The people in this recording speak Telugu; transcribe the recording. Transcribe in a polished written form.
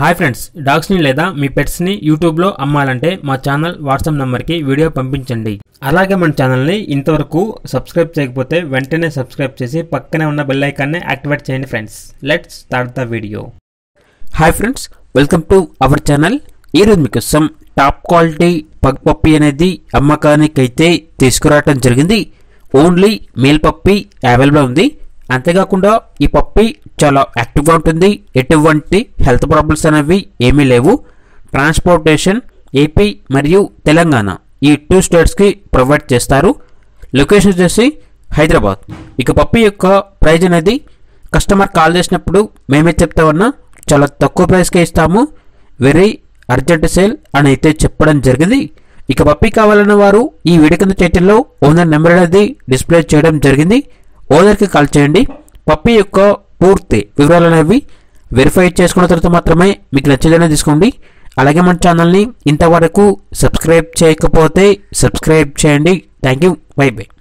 హాయ్ ఫ్రెండ్స్, డాగ్స్ని లేదా మీ పెట్స్ని యూట్యూబ్లో అమ్మాలంటే మా ఛానల్ వాట్సాప్ నెంబర్కి వీడియో పంపించండి. అలాగే మన ఛానల్ని ఇంతవరకు సబ్స్క్రైబ్ చేయకపోతే వెంటనే సబ్స్క్రైబ్ చేసి పక్కనే ఉన్న బెల్ ఐకాన్ని యాక్టివేట్ చేయండి friends. Let's start the video. Hi friends, welcome to our channel. ఈరోజు మీకోసం టాప్ క్వాలిటీ పగ్ పప్పీ అనేది అమ్మకానికైతే తీసుకురావడం జరిగింది. ఓన్లీ మేల్ పప్పీ అవైలబుల్ ఉంది. అంతేకాకుండా ఈ పప్పీ చాలా యాక్టివ్గా ఉంటుంది. ఎటువంటి హెల్త్ ప్రాబ్లమ్స్ అనేవి ఏమీ లేవు. ట్రాన్స్పోర్టేషన్ ఏపీ మరియు తెలంగాణ ఈ 2 స్టేట్స్కి ప్రొవైడ్ చేస్తారు. లొకేషన్ వచ్చేసి హైదరాబాద్. ఇక పప్పీ యొక్క ప్రైజ్ అనేది కస్టమర్ కాల్ చేసినప్పుడు మేమే చెప్తామన్నా చాలా తక్కువ ప్రైస్కే ఇస్తాము. వెరీ అర్జెంట్ సేల్ అని అయితే చెప్పడం జరిగింది. ఇక పప్పీ కావాలన్న వారు ఈ వీడియో కింద టైటిల్లో ఓనర్ నెంబర్ అనేది డిస్ప్లే చేయడం జరిగింది. ఓనర్కి కాల్ చేయండి. పప్పీ యొక్క పూర్తి వివరాలు అనేవి వెరిఫై చేసుకున్న తర్వాత మాత్రమే మీకు నచ్చేదైనా తీసుకోండి. అలాగే మన ఛానల్ని ఇంతవరకు సబ్స్క్రైబ్ చేయకపోతే సబ్స్క్రైబ్ చేయండి. Thank you. Bye by.